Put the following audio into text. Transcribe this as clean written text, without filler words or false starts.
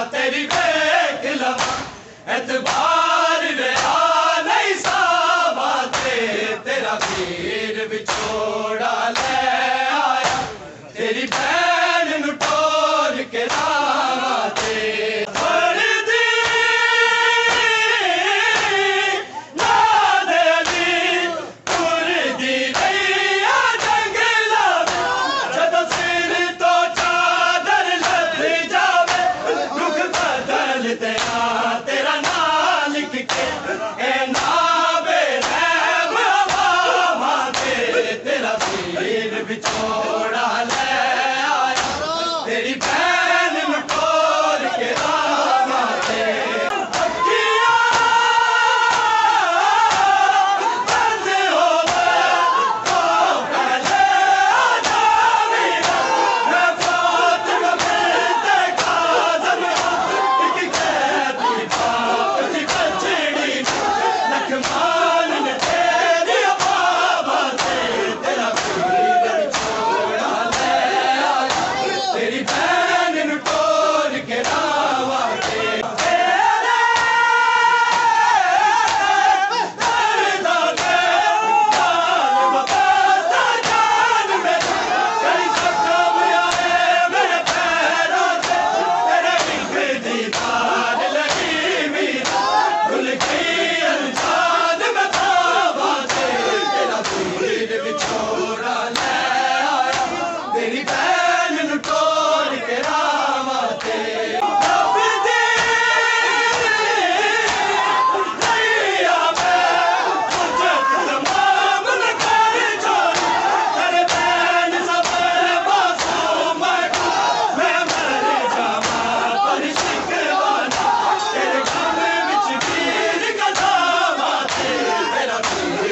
तेरी देख लवा एतबार रहा नहीं सावा तेरा वीर विछोड़ा ले आया तेरी भैन नू टोर के रावा तेरा नाम लिख के तेरा वीर बिछोड़ा ले आया तेरी बहन नू टोर के रावा तेरा